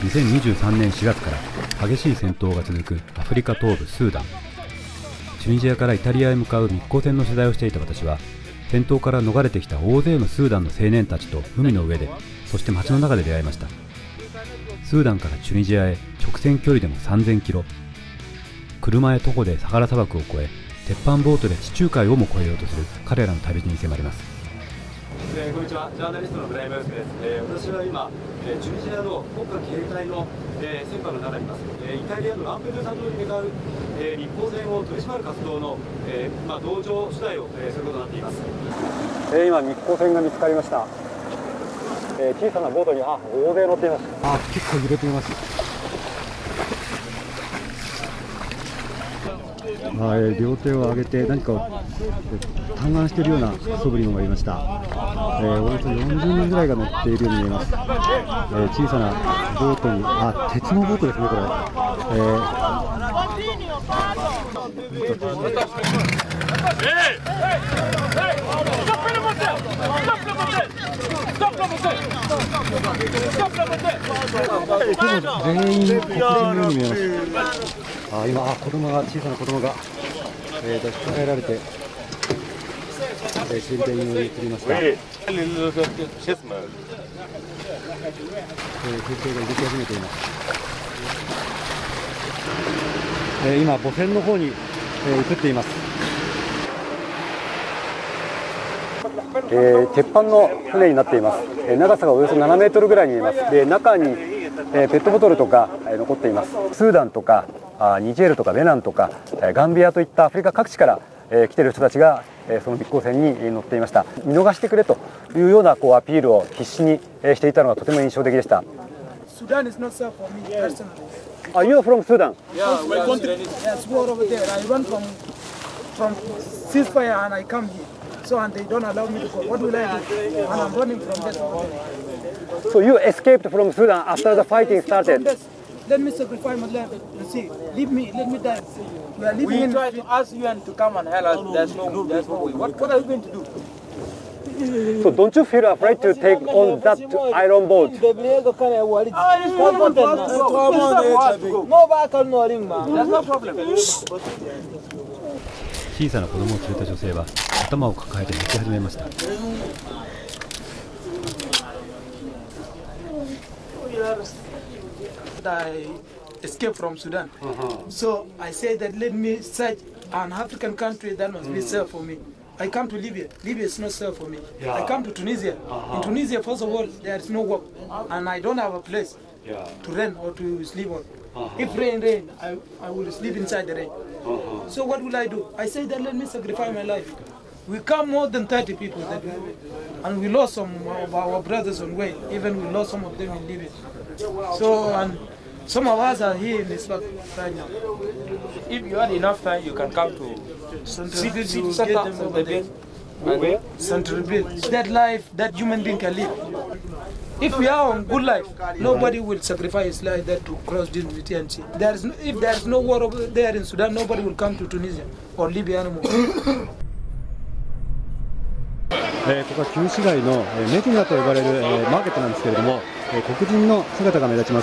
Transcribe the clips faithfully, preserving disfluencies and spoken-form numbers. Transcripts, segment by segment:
にせんにじゅうさんねんしがつから激しい戦闘が続くアフリカ東部スーダン。チュニジアからイタリアへ向かう密航船の取材をしていた私は、戦闘から逃れてきた大勢のスーダンの青年たちと海の上で、そして街の中で出会いました。スーダンからチュニジアへ直線距離でもさんぜんキロ、車や徒歩でサハラ砂漠を越え、鉄板ボートで地中海をも越えようとする彼らの旅路に迫ります。 えー、こんにちは、ジャーナリストの村山洋介です。えー、私は今、えー、チュニジアの国家警隊の、えー、船舶の中にいます。えー、イタリアのランペドゥーサ島に向かう、えー、密航船を取り締まる活動の、えーまあ、同乗取材を、えー、することになっています。えー、今、密航船が見つかりました。えー、小さなボートにあ大勢乗っています。あ結構揺れています。 はい、両手を上げて何かを嘆願しているような素振りもありました。えー、およそよんじゅうにんぐらいが乗っているように見えます。えー、小さなボートにあ鉄のボートですねこれ。えー、全員黒人のように見えます。あ今あ子供が小さな子供が、えー、抱きかかえられて、えー、シェルターに乗り移りました。えー、風景が動き始めています。えー、今母船の方に、えー、移っています。えー、鉄板の船になっています。えー、長さがおよそななメートルぐらいに見えます。で中に、えー、ペットボトルとか、えー、残っています。スーダンとかあニジェールとかベナンとか、えー、ガンビアといったアフリカ各地から、えー、来ている人たちが、えー、その密航船に乗っていました。見逃してくれというようなこうアピールを必死に、えー、していたのがとても印象的でした。 Sudan is not safe for me personally. Are you from Sudan? Yeah, my country. Yes, war over there. I run from from ceasefire and I come here. So and they don't allow me to go. What will I do? And I'm running from this over there. So you escaped from Sudan after the fighting started? Let me sacrifice my life. You see, leave me, let me die. We are living we in. try to ask U N to come and help us. There's no, there's no way. What, what are you going to do? So don't you feel afraid to take on that iron boat? Ah, it's one boat. There's no problem. 小さな子供を連れた女性は頭を抱えて泣き始めました。 I escaped from Sudan. Uh-huh. So I said that let me search an African country that must mm. be safe for me. I come to Libya. Libya is not safe for me. Yeah. I come to Tunisia. Uh-huh. In Tunisia, first of all, there is no work, and I don't have a place yeah. to rent or to sleep on. Uh-huh. If rain, rain, I, I will sleep inside the rain. Uh-huh. So what will I do? I say that let me sacrifice my life. We come more than thirty people, that we, and we lost some of our brothers on way. Even we lost some of them in Libya. So and some of us are here in this spot right now. If you had enough time, you can come to Central Central Where? Central That life that human being can live. If we are on good life, nobody will sacrifice his life that to cross this Mediterranean and sea. There is no, if there is no war over there in Sudan, nobody will come to Tunisia or Libya anymore. えー、ここは旧市街の、えー、メディナと呼ばれる、えー、マーケットなんですけれども、えー、黒人の姿が目立ちます。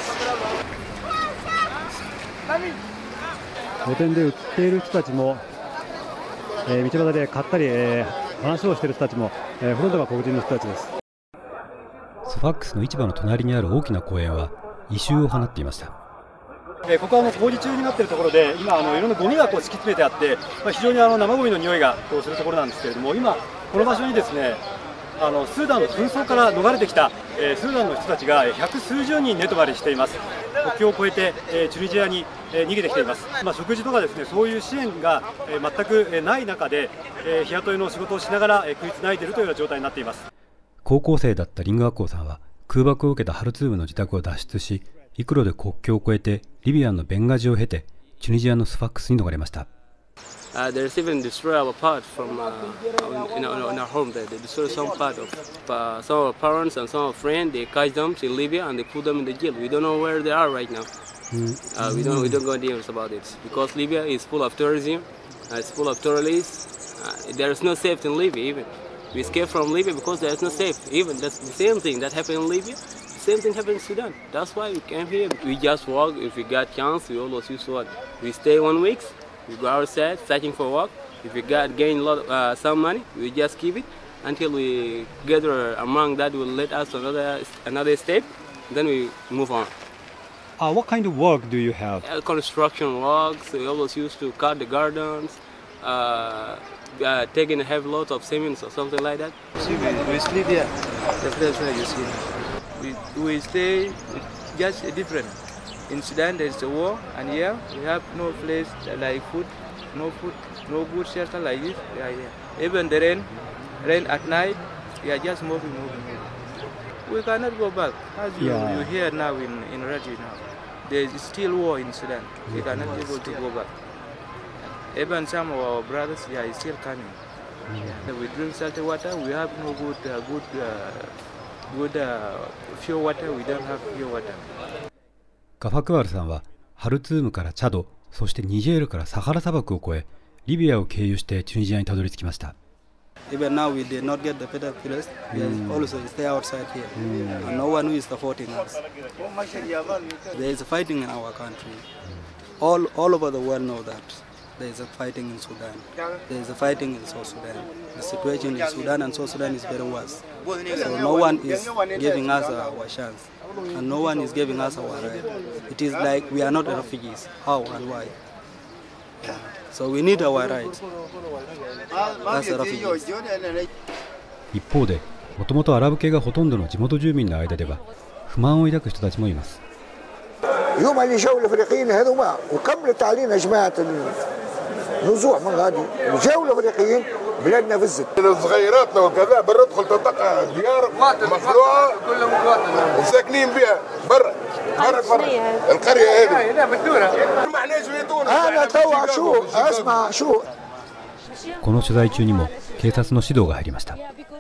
露店で売っている人たちも、えー、道端で買ったり、えー、話をしている人たちも、えー、ほとんどが黒人の人たちです。スファックスの市場の隣にある大きな公園は異臭を放っていました。 えー、ここはあの工事中になっているところで、今あのいろんなゴミがこう敷き詰めてあって、まあ、非常にあの生ゴミの匂いがこうするところなんですけれども、今この場所にですね、あのスーダンの紛争から逃れてきた、えー、スーダンの人たちが百数十人寝泊まりしています。国境を越えて、えー、チュニジアに、えー、逃げてきています。まあ、食事とかですね、そういう支援が、えー、全く、えー、ない中で、えー、日雇いの仕事をしながら、えー、食いつないでいるというような状態になっています。 高校生だったリングアコーさんは空爆を受けたハルツームの自宅を脱出し、陸路で国境を越えてリビアンのベンガジを経てチュニジアのスファックスに逃れました。 Uh, there's even destroy our part from uh, in, our, in our home. They, they destroy some part of uh, some of our parents and some of our friends. They catch them in Libya and they put them in the jail. We don't know where they are right now. Uh, we don't we don't go details about it because Libya is full of tourism. Uh, it's full of tourists. Uh, there is no safety in Libya even. We escaped from Libya because there is no safety. Even that's the same thing that happened in Libya. same thing happened in Sudan. That's why we came here. We just work. If we got chance, we always use what? We stay one week. We go outside searching for work. If we got gain a lot of, uh, some money, we just keep it until we gather among that will let us another another step. Then we move on. Uh, what kind of work do you have? Uh, construction works. We always used to cut the gardens, uh, uh, taking a heavy load of cement or something like that. See, we, we sleep here. The place where you see. We, we stay just different. In Sudan there is a war, and here we have no place like food, no food, no good shelter like this. We are here. Even the rain, rain at night, we are just moving, moving, moving. We cannot go back. As you, Yeah. you hear now in, in radio now, there is still war in Sudan. We cannot be able to go back. Even some of our brothers, yeah, is still coming. Yeah. We drink salty water. We have no good, uh, good, uh, good uh, pure water. We don't have pure water. ガファクワルさんはハルツームからチャド、そしてニジェールからサハラ砂漠を越え、リビアを経由してチュニジアにたどり着きました。 Even now we did not get the better pillars. We mm. also stay outside here, mm. and no one who is supporting us. There is fighting in our country. All all over the world know that there is a fighting in Sudan. There is a fighting in South Sudan. The situation in Sudan and South Sudan is very worse. So no one is giving us our chance, and no one is giving us our right. It is like we are not refugees. How and why? So we need our rights. As refugees. 一方で、もともとアラブ系がほとんどの地元住民の間では不満を抱く人たちもいます。 يوم اللي جاوا الافريقيين هذوما وكملت علينا جماعه النزوع من غادي جاوا الافريقيين بلادنا فزت صغيراتنا وكذا برا تدخل تلقى ديار مخلوعه وساكنين بها برا برا برا القريه هذه ما احناش في تونس انا توا شوف اسمع شوف この取材中にも警察の指導が入りました。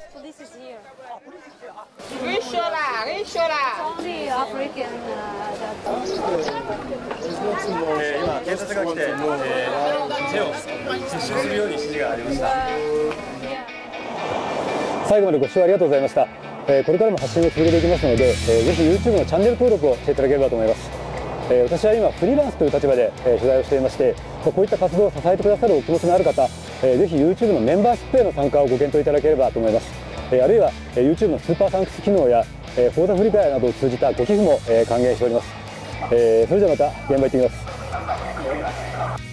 今、警察が来て、えー、手を撤収するように指示がありました。 最後までご視聴ありがとうございました。えー、これからも発信を続けていきますので、えー、ぜひ YouTube のチャンネル登録をしていただければと思います。えー、私は今フリーランスという立場で、えー、取材をしていまして、こういった活動を支えてくださるお気持ちのある方、えー、ぜひ YouTube のメンバーシップへの参加をご検討いただければと思います。えー、あるいは、えー、YouTube のスーパーサンクス機能や、えー、口座振り替えなどを通じたご寄付も、えー、歓迎しております。えー、それではまた現場行ってみます。